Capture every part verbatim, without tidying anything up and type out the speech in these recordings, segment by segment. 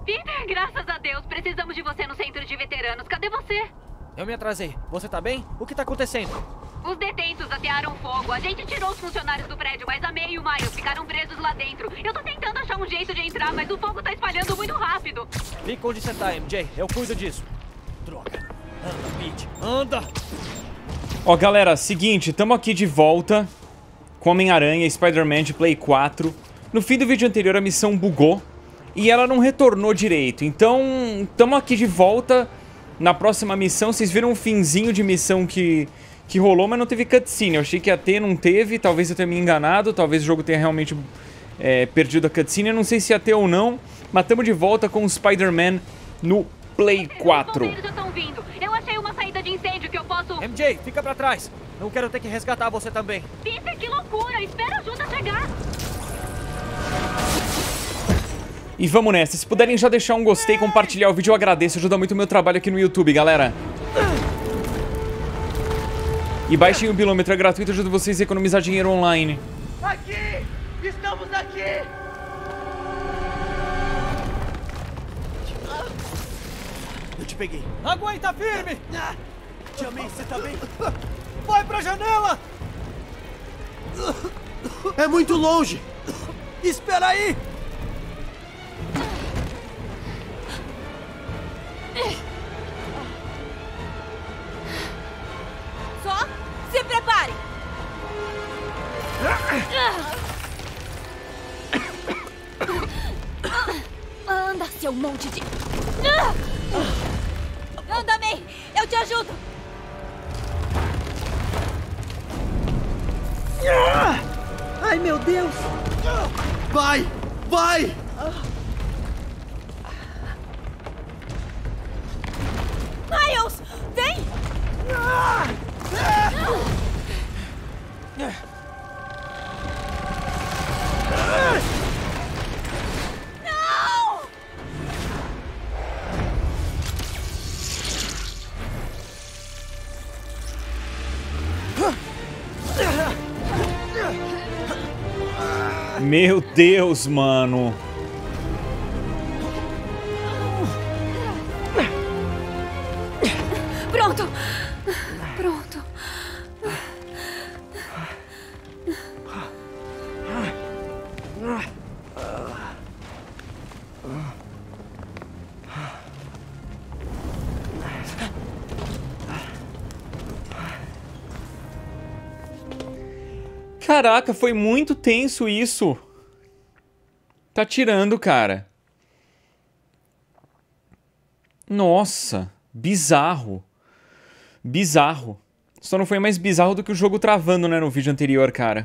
Peter, graças a Deus. Precisamos de você no centro de veteranos. Cadê você? Eu me atrasei. Você tá bem? O que tá acontecendo? Os detentos atearam fogo. A gente tirou os funcionários do prédio, mas a May e o Miles ficaram presos lá dentro. Eu tô tentando achar um jeito de entrar, mas o fogo tá espalhando muito rápido. Fica onde você tá, M J. Eu cuido disso. Droga. Anda, Pete. Anda! Ó, galera, seguinte. Tamo aqui de volta com Homem-Aranha e Spider-Man de Play quatro. No fim do vídeo anterior, a missão bugou e ela não retornou direito. Então, tamo aqui de volta na próxima missão. Vocês viram um finzinho de missão que... que rolou, mas não teve cutscene. Eu achei que ia ter, não teve. Talvez eu tenha me enganado. Talvez o jogo tenha realmente é, perdido a cutscene. Eu não sei se ia ter ou não. Mas estamos de volta com o Spider-Man no Play quatro. Os bombeiros já estão vindo. Eu achei uma saída de incêndio que eu posso... M J, fica pra trás. Não quero ter que resgatar você também. Peter, que loucura. Espera a ajuda chegar. E vamos nessa. Se puderem já deixar um gostei, compartilhar o vídeo, eu agradeço. Ajuda muito o meu trabalho aqui no YouTube, galera. E baixem o bilômetro, é gratuito, ajuda vocês a economizar dinheiro online. Aqui! Estamos aqui! Eu te peguei. Aguenta firme! Tia May, você tá bem? Vai pra janela! É muito longe! Espera aí! Só se prepare! Anda, seu monte de... Anda, May! Eu te ajudo! Ai, meu Deus! Vai! Vai! Miles! Vem! Não! Meu Deus, mano. Pronto! Pronto. Caraca, foi muito tenso isso. Tá tirando, cara. Nossa, bizarro. Bizarro. Só não foi mais bizarro do que o jogo travando, né, no vídeo anterior, cara.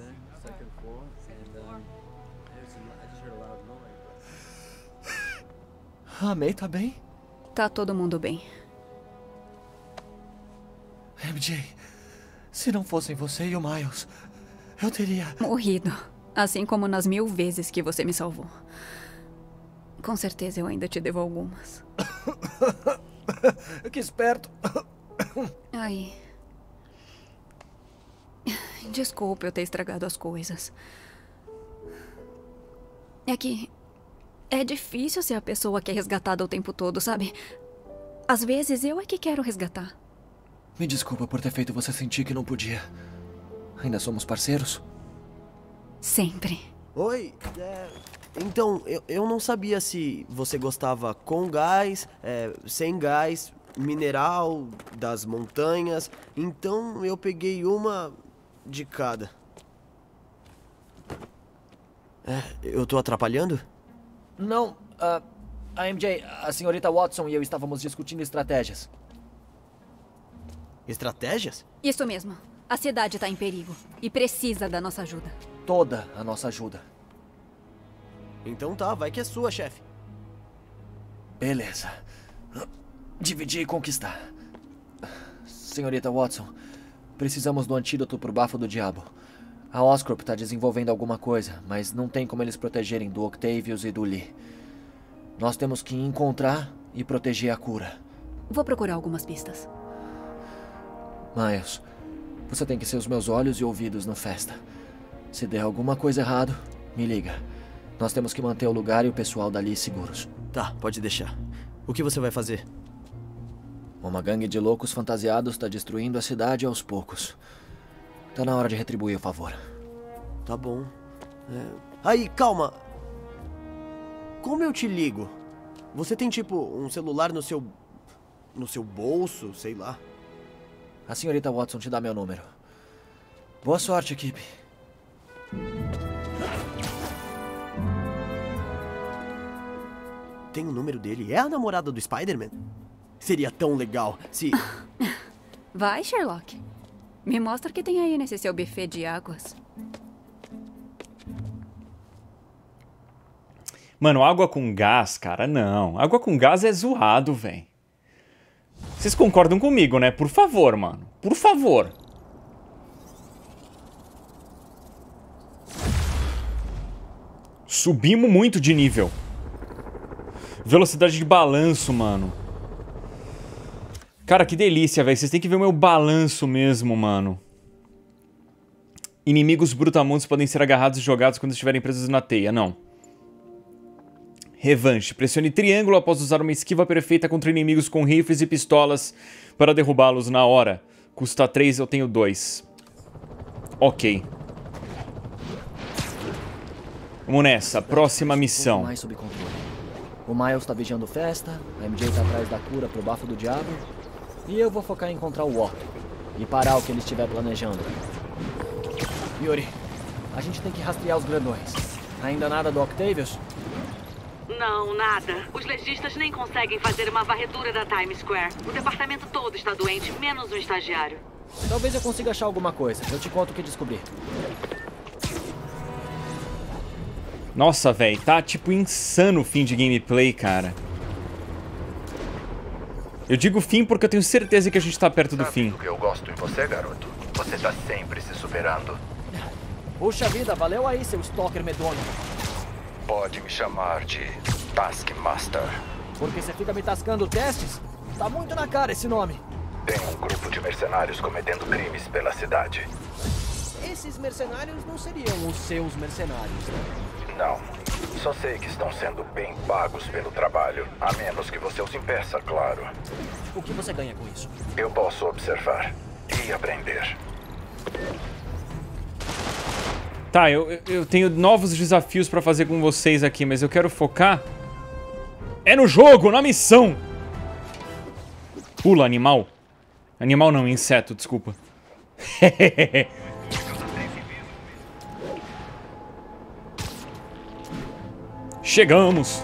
A May tá bem? Tá todo mundo bem. M J, se não fossem você e o Miles, eu teria... Morrido. Assim como nas mil vezes que você me salvou. Com certeza eu ainda te devo algumas. Que esperto. Aí. Desculpa eu ter estragado as coisas. É que... é difícil ser a pessoa que é resgatada o tempo todo, sabe? Às vezes eu é que quero resgatar. Me desculpa por ter feito você sentir que não podia. Ainda somos parceiros? Sempre. Oi, é, então, eu, eu não sabia se você gostava com gás, é, sem gás, mineral, das montanhas. Então eu peguei uma de cada. É, eu tô atrapalhando? Não, uh, a M J, a senhorita Watson e eu estávamos discutindo estratégias. Estratégias? Isso mesmo. A cidade tá em perigo. E precisa da nossa ajuda. Toda a nossa ajuda. Então tá, vai que é sua, chefe. Beleza. Dividir e conquistar. Senhorita Watson, precisamos do antídoto pro bafo do diabo. A Oscorp tá desenvolvendo alguma coisa, mas não tem como eles protegerem do Octavius e do Lee. Nós temos que encontrar e proteger a cura. Vou procurar algumas pistas. Miles, você tem que ser os meus olhos e ouvidos no festa. Se der alguma coisa errado, me liga. Nós temos que manter o lugar e o pessoal dali seguros. Tá, pode deixar. O que você vai fazer? Uma gangue de loucos fantasiados está destruindo a cidade aos poucos. Tá na hora de retribuir o favor. Tá bom. É... Aí, calma. Como eu te ligo? Você tem, tipo, um celular no seu... no seu bolso, sei lá. A senhorita Watson te dá meu número. Boa sorte, equipe. Tem o número dele? É a namorada do Spider-Man? Seria tão legal se... Vai, Sherlock. Me mostra o que tem aí nesse seu buffet de águas. Mano, água com gás, cara, não. Água com gás é zoado, velho. Vocês concordam comigo, né? Por favor, mano. Por favor. Subimos muito de nível. Velocidade de balanço, mano. Cara, que delícia, velho. Vocês têm que ver o meu balanço mesmo, mano. Inimigos brutamontes podem ser agarrados e jogados quando estiverem presos na teia. Não. Revanche. Pressione triângulo após usar uma esquiva perfeita contra inimigos com rifles e pistolas para derrubá-los na hora. Custa três, eu tenho dois. Ok. Vamos nessa. Próxima missão. Mais sob controle. O Miles tá vigiando festa, a M J tá atrás da cura pro bafo do diabo, e eu vou focar em encontrar o Otto e parar o que ele estiver planejando. Yuri, a gente tem que rastrear os grandões. Ainda nada do Octavius? Não, nada. Os legistas nem conseguem fazer uma varredura da Times Square. O departamento todo está doente, menos o estagiário. Talvez eu consiga achar alguma coisa. Eu te conto o que descobri. Nossa, velho, tá tipo insano o fim de gameplay, cara. Eu digo fim porque eu tenho certeza que a gente tá perto do fim. Sabe o que eu gosto em você, garoto? Você tá sempre se superando. Puxa vida, valeu aí, seu stalker medonho. Pode me chamar de Taskmaster. Porque você fica me tascando testes? Tá muito na cara esse nome. Tem um grupo de mercenários cometendo crimes pela cidade. Esses mercenários não seriam os seus mercenários, né? Não. Só sei que estão sendo bem pagos pelo trabalho. A menos que você os impeça, claro. O que você ganha com isso? Eu posso observar e aprender. Tá, eu, eu tenho novos desafios pra fazer com vocês aqui, mas eu quero focar... É no jogo, na missão! Pula, animal. Animal não, inseto, desculpa. Chegamos!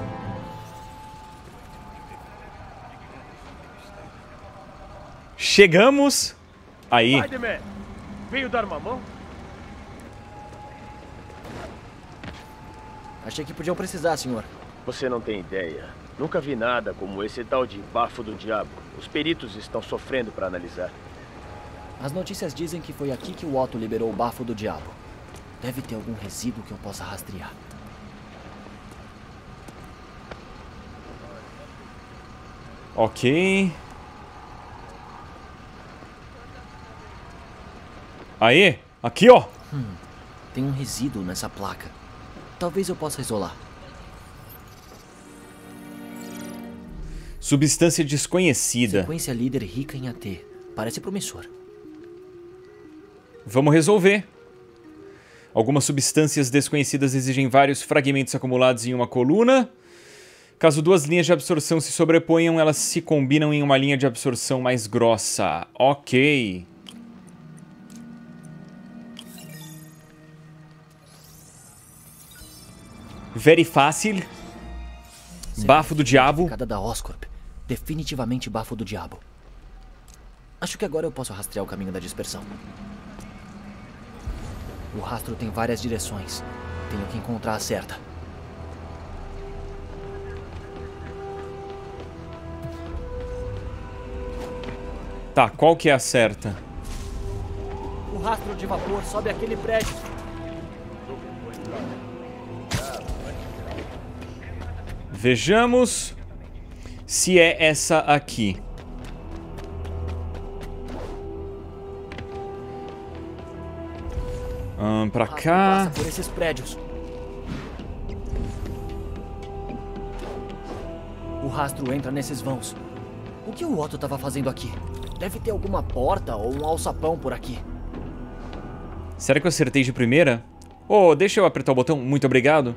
Chegamos! Aí. Spider-Man, veio dar uma mão? Achei que podiam precisar, senhor. Você não tem ideia. Nunca vi nada como esse tal de bafo do diabo. Os peritos estão sofrendo para analisar. As notícias dizem que foi aqui que o Otto liberou o bafo do diabo. Deve ter algum resíduo que eu possa rastrear. Ok. Aê, aqui ó. Hum, tem um resíduo nessa placa. Talvez eu possa isolar. Substância desconhecida. Sequência líder rica em A T. Parece promissor. Vamos resolver. Algumas substâncias desconhecidas exigem vários fragmentos acumulados em uma coluna. Caso duas linhas de absorção se sobreponham, elas se combinam em uma linha de absorção mais grossa. Ok. Very fácil. Bafo do diabo. Cada da Oscorp. Definitivamente bafo do diabo. Acho que agora eu posso rastrear o caminho da dispersão. O rastro tem várias direções. Tenho que encontrar a certa. Tá, qual que é a certa? O rastro de vapor sobe aquele prédio. Vejamos se é essa aqui. Hum, pra cá. Passa por esses prédios. O rastro entra nesses vãos. O que o Otto estava fazendo aqui? Deve ter alguma porta ou um alçapão por aqui. Será que eu acertei de primeira? Oh, deixa eu apertar o botão. Muito obrigado.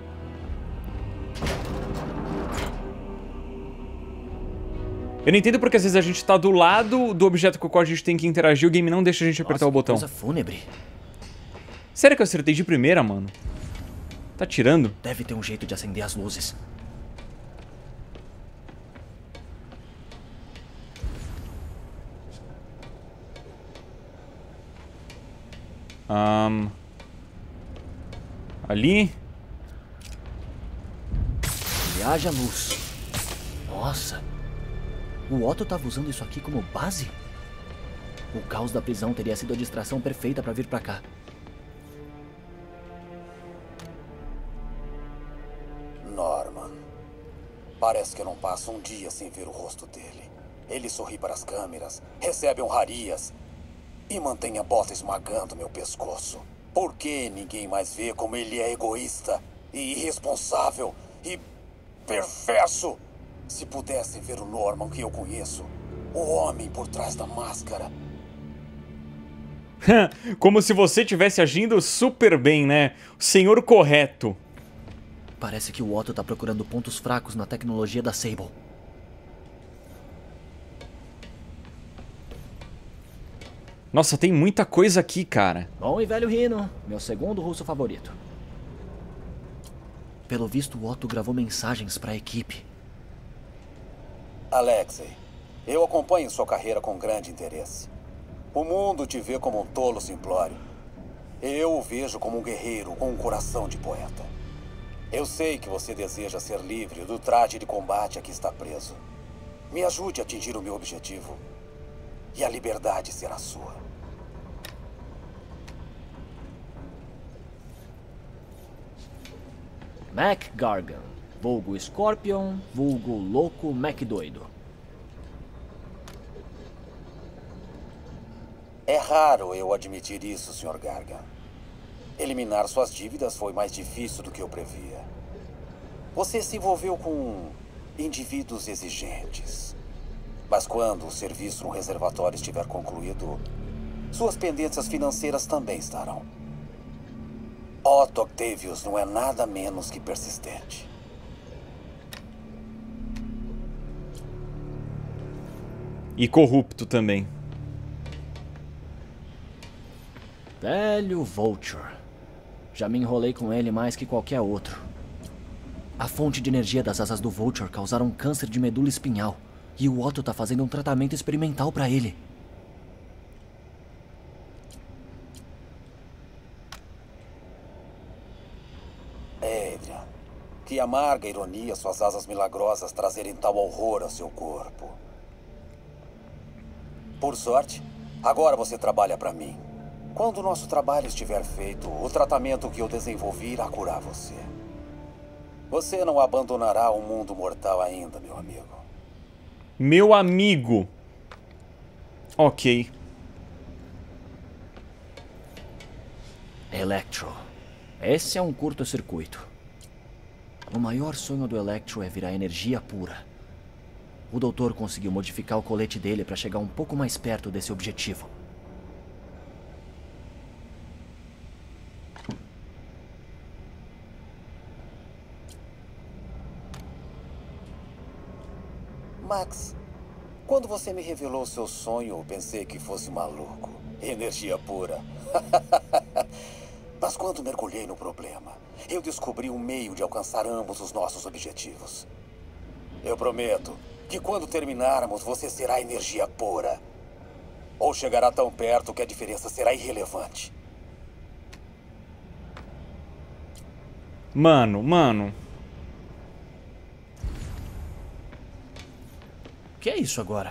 Eu não entendo porque às vezes a gente tá do lado do objeto com o qual a gente tem que interagir e o game não deixa a gente apertar Nossa, o botão. Coisa fúnebre. Sério que eu acertei de primeira, mano? Tá tirando? Deve ter um jeito de acender as luzes. Um... Ali? Que haja luz. Nossa. O Otto estava usando isso aqui como base? O caos da prisão teria sido a distração perfeita para vir para cá. Norman. Parece que eu não passo um dia sem ver o rosto dele. Ele sorri para as câmeras, recebe honrarias e mantém a bota esmagando meu pescoço. Por que ninguém mais vê como ele é egoísta e irresponsável e perverso? Se pudessem ver o Norman que eu conheço, o homem por trás da máscara. Como se você estivesse agindo super bem, né? O senhor correto. Parece que o Otto tá procurando pontos fracos na tecnologia da Sable. Nossa, tem muita coisa aqui, cara. Bom e velho Rhino, meu segundo russo favorito. Pelo visto, o Otto gravou mensagens para a equipe. Alexei, eu acompanho sua carreira com grande interesse. O mundo te vê como um tolo simplório. Eu o vejo como um guerreiro com um coração de poeta. Eu sei que você deseja ser livre do traje de combate a que está preso. Me ajude a atingir o meu objetivo. E a liberdade será sua. Mac Gargan, vulgo Scorpion, vulgo Louco Mac Doido. É raro eu admitir isso, senhor Gargan. Eliminar suas dívidas foi mais difícil do que eu previa. Você se envolveu com indivíduos exigentes. Mas quando o serviço no reservatório estiver concluído, suas pendências financeiras também estarão. Otto Octavius não é nada menos que persistente. E corrupto também. Velho Vulture. Já me enrolei com ele mais que qualquer outro. A fonte de energia das asas do Vulture causaram um câncer de medula espinhal. E o Otto tá fazendo um tratamento experimental pra ele. Adrian, que amarga ironia suas asas milagrosas trazerem tal horror ao seu corpo. Por sorte, agora você trabalha pra mim. Quando o nosso trabalho estiver feito, o tratamento que eu desenvolvi irá curar você. Você não abandonará o mundo mortal ainda, meu amigo. Meu amigo. Ok. Electro. Esse é um curto-circuito. O maior sonho do Electro é virar energia pura. O doutor conseguiu modificar o colete dele para chegar um pouco mais perto desse objetivo. Max, quando você me revelou seu sonho, eu pensei que fosse maluco. Energia pura. Mas quando mergulhei no problema, eu descobri um meio de alcançar ambos os nossos objetivos. Eu prometo que quando terminarmos, você será energia pura. Ou chegará tão perto que a diferença será irrelevante. Mano, mano. O que é isso agora?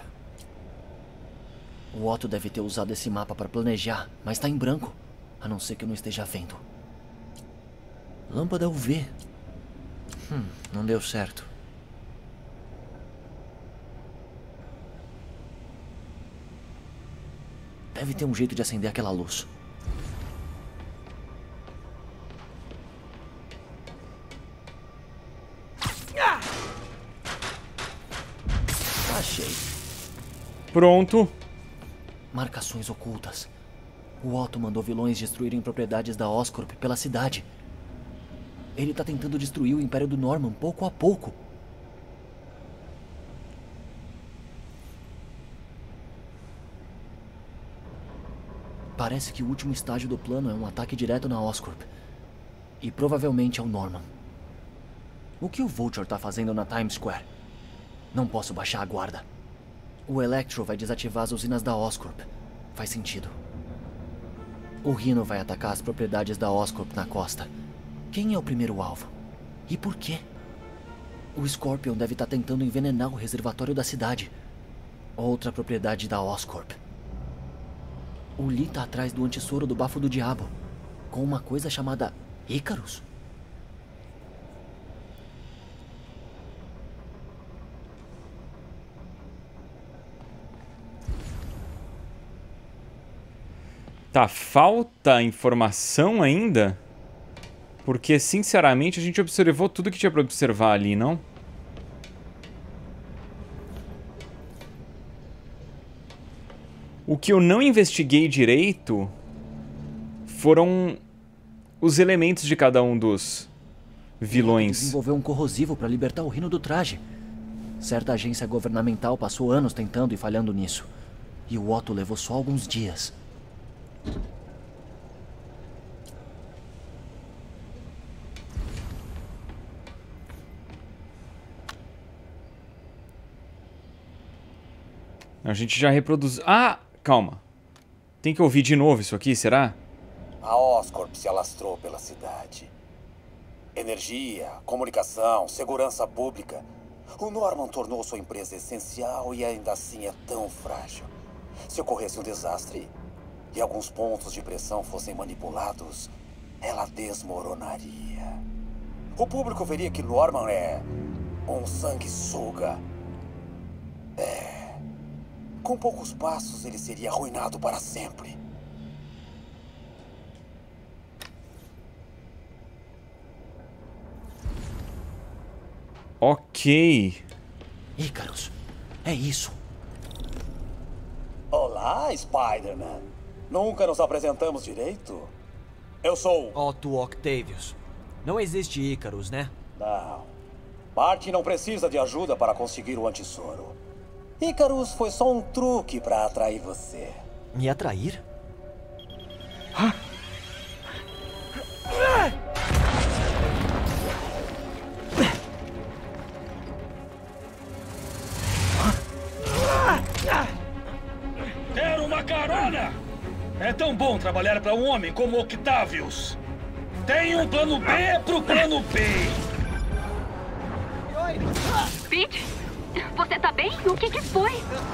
O Otto deve ter usado esse mapa para planejar, mas tá em branco. A não ser que eu não esteja vendo. Lâmpada U V. Hum, não deu certo. Deve ter um jeito de acender aquela luz. Achei. Pronto. Marcações ocultas. O Otto mandou vilões destruírem propriedades da Oscorp pela cidade. Ele tá tentando destruir o Império do Norman pouco a pouco. Parece que o último estágio do plano é um ataque direto na Oscorp. E provavelmente ao Norman. O que o Vulture tá fazendo na Times Square? Não posso baixar a guarda. O Electro vai desativar as usinas da Oscorp. Faz sentido. O Rhino vai atacar as propriedades da Oscorp na costa. Quem é o primeiro alvo? E por quê? O Scorpion deve estar tentando envenenar o reservatório da cidade. Outra propriedade da Oscorp. O Lee tá atrás do antissoro do Bafo do Diabo, com uma coisa chamada Icarus. Tá, falta informação ainda? Porque, sinceramente, a gente observou tudo que tinha pra observar ali, não? O que eu não investiguei direito foram os elementos de cada um dos vilões. Desenvolveu um corrosivo para libertar o Rhino do traje. Certa agência governamental passou anos tentando e falhando nisso. E o Otto levou só alguns dias. A gente já reproduziu... Ah, calma. Tem que ouvir de novo isso aqui, será? A Oscorp se alastrou pela cidade. Energia, comunicação, segurança pública. O Norman tornou sua empresa essencial e ainda assim é tão frágil. Se ocorresse um desastre e alguns pontos de pressão fossem manipulados, ela desmoronaria. O público veria que Norman é um sanguessuga. É... Com poucos passos, ele seria arruinado para sempre. Ok. Icarus, é isso. Olá, Spider-Man. Nunca nos apresentamos direito? Eu sou... Otto Octavius. Não existe Icarus, né? Não. Martin não precisa de ajuda para conseguir o antissoro. Icarus foi só um truque para atrair você. Me atrair? Quero uma carona! É tão bom trabalhar para um homem como Octavius. Tem um plano B pro plano B. Pete, você tá bem? O que que foi?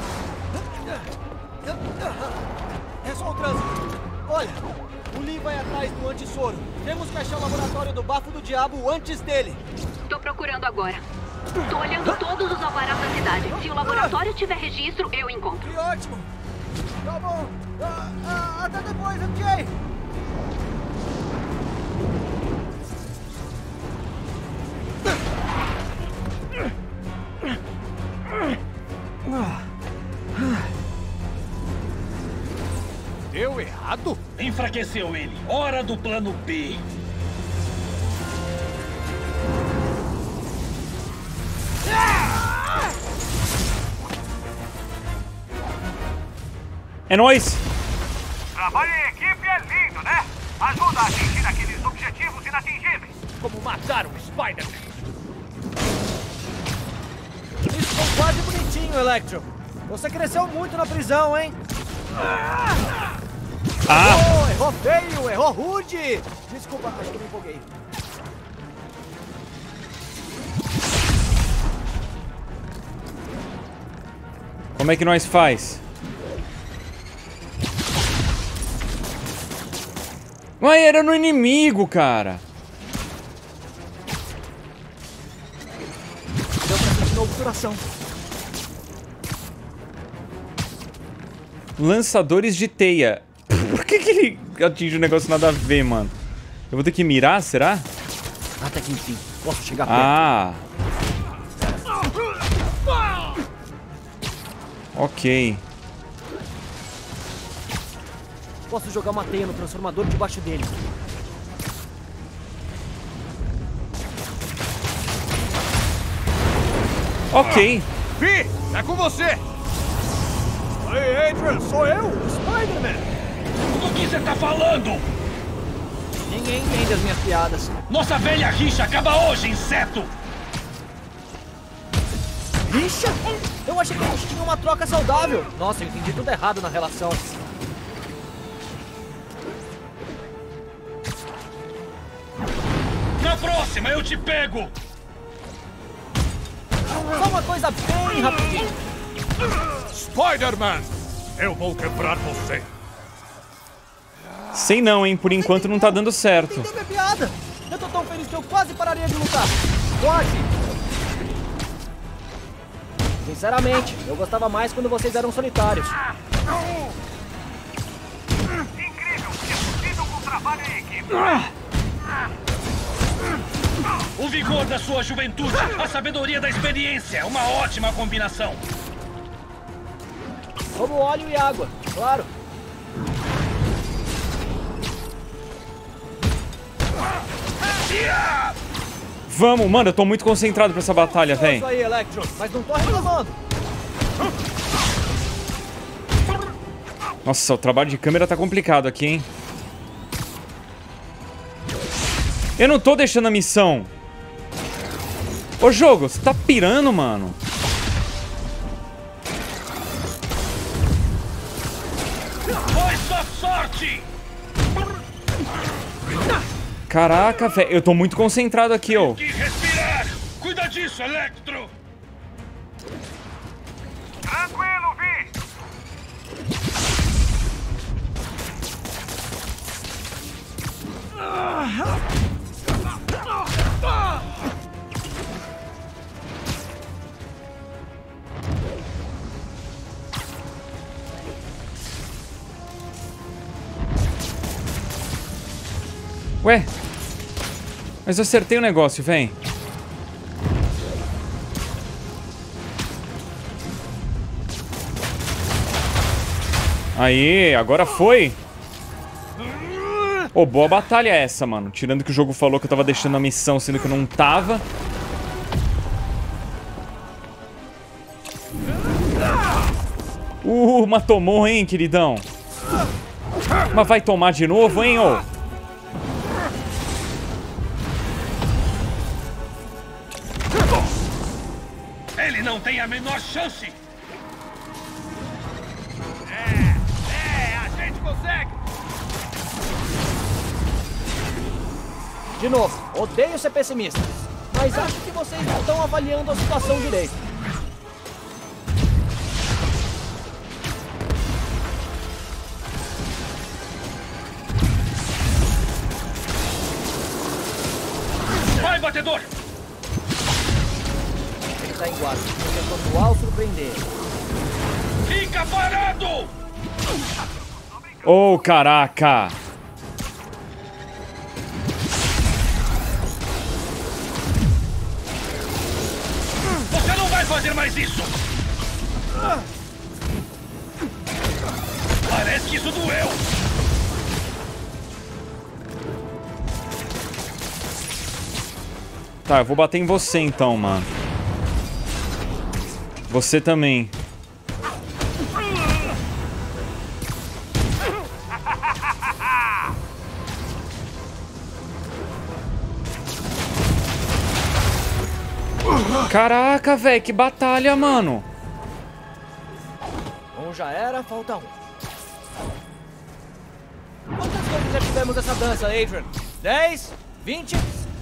É só o trânsito. Olha, o Lee vai atrás do antissoro. Temos que achar o laboratório do Bafo do Diabo antes dele. Tô procurando agora. Tô olhando todos os aparatos da cidade. Se o laboratório tiver registro, eu encontro. Que ótimo! Tá bom. Ah, ah, até depois, M J! Deu errado? Enfraqueceu ele. Hora do plano B. É nóis! Trabalho em equipe é lindo, né? Ajuda a atingir aqueles objetivos inatingíveis. Como matar um Spider-Man. Isso ficou quase bonitinho, Electro. Você cresceu muito na prisão, hein? Ah! Oh, errou feio, errou rude! Desculpa, acho que me empolguei. Como é que nós faz? Mas era no inimigo, cara. Deu pra sentir novo coração. Lançadores de teia. Por que que ele atinge um negócio nada a ver, mano? Eu vou ter que mirar, será? Até que enfim, posso chegar perto. Ah. Ok. Posso jogar uma teia no transformador debaixo dele. Ok. Vi, é com você! Oi, Adrian, sou eu, o Spider-Man! Do que você tá falando? Ninguém entende as minhas piadas. Nossa velha rixa acaba hoje, inseto! Rixa? Eu achei que a gente tinha uma troca saudável. Nossa, eu entendi tudo errado na relação. Na próxima eu te pego! Só uma coisa bem rapidinho. Spider-Man! Eu vou quebrar você! Sei não, hein? Por enquanto não tá dando certo. Entendeu minha piada? Eu tô tão feliz que eu quase pararia de lutar. Quase! Sinceramente, eu gostava mais quando vocês eram solitários. Incrível! É possível com trabalho em equipe! O vigor da sua juventude, a sabedoria da experiência, uma ótima combinação. Como óleo e água, claro. Vamos, mano, eu tô muito concentrado pra essa batalha, Isso velho. aí, Electro, mas não tô reclamando. Nossa, o trabalho de câmera tá complicado aqui, hein? Eu não tô deixando a missão. Ô, jogo, você tá pirando, mano. Foi sua sorte! Caraca, velho, eu tô muito concentrado aqui, ó. Que respirar! Cuida disso, Electro! Tranquilo, Vi! Ué? Mas eu acertei o negócio, vem. Aí, agora foi. Ô, oh, boa batalha essa, mano. Tirando que o jogo falou que eu tava deixando a missão, sendo que eu não tava. Uh, mas tomou, hein, queridão. Mas vai tomar de novo, hein, ô. Ele não tem a menor chance! É, é, a gente consegue! De novo, odeio ser pessimista, mas acho que vocês não estão avaliando a situação direito. Vai, batedor! Ele tá em guarda, tentando voar ou surpreender. Fica parado! Ô, oh, caraca! Você não vai fazer mais isso! Parece que isso doeu! Tá, eu vou bater em você então, mano. Você também. Caraca, velho, que batalha, mano. Um já era, falta um. Quantas vezes já tivemos essa dança, Adrian? Dez? Vinte?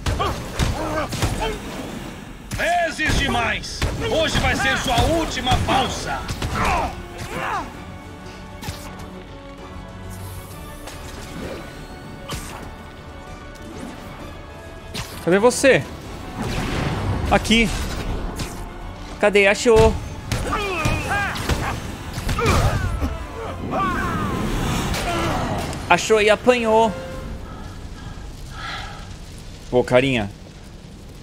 Vezes demais! Hoje vai ser sua última valsa! Cadê você? Aqui. Cadê? Achou. Achou e apanhou. Pô, carinha.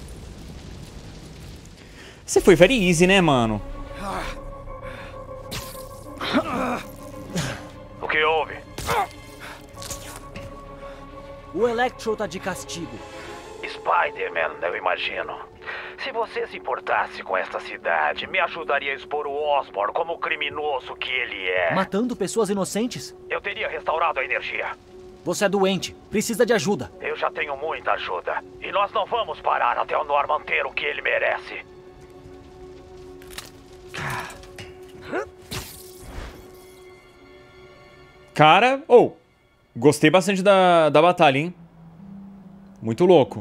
Você foi very easy, né, mano? O Electro tá de castigo. Spider-Man, eu imagino. Se você se importasse com esta cidade, me ajudaria a expor o Osborn como o criminoso que ele é. Matando pessoas inocentes? Eu teria restaurado a energia. Você é doente. Precisa de ajuda. Eu já tenho muita ajuda. E nós não vamos parar até o Norman ter o que ele merece. Cara, ou, oh, gostei bastante da, da batalha, hein? Muito louco.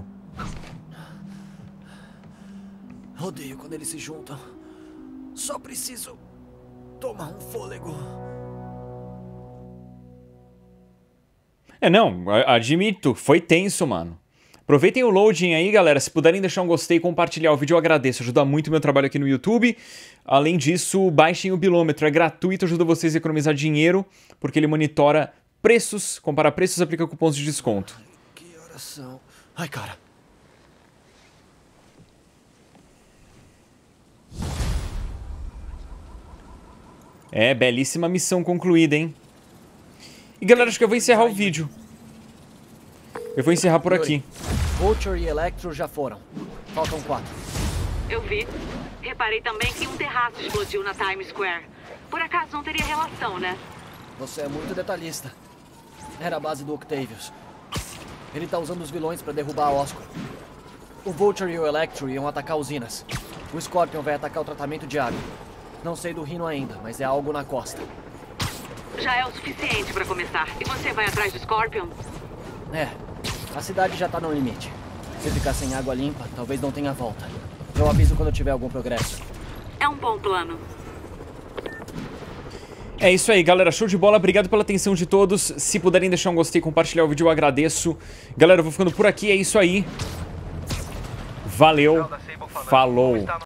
Odeio quando eles se juntam. Só preciso tomar um fôlego. É, não, admito, foi tenso, mano. Aproveitem o loading aí, galera. Se puderem deixar um gostei e compartilhar o vídeo, eu agradeço. Ajuda muito o meu trabalho aqui no YouTube. Além disso, baixem o bilômetro. É gratuito, ajuda vocês a economizar dinheiro, porque ele monitora preços, compara preços e aplica cupons de desconto. Que horas são? Ai, cara. É, belíssima missão concluída, hein? E galera, acho que eu vou encerrar o vídeo. Eu vou encerrar por aqui. Vulture e Electro já foram. Faltam quatro. Eu vi. Reparei também que um terraço explodiu na Times Square. Por acaso não teria relação, né? Você é muito detalhista. Era a base do Octavius. Ele tá usando os vilões pra derrubar a Oscorp. O Vulture e o Electro iam atacar usinas. O Scorpion vai atacar o tratamento de água. Não sei do Rhino ainda, mas é algo na costa. Já é o suficiente pra começar. E você vai atrás do Scorpion? É. A cidade já tá no limite. Se ficar sem água limpa, talvez não tenha volta. Eu aviso quando tiver algum progresso. É um bom plano. É isso aí, galera. Show de bola. Obrigado pela atenção de todos. Se puderem deixar um gostei e compartilhar o vídeo, eu agradeço. Galera, eu vou ficando por aqui. É isso aí. Valeu. Falou.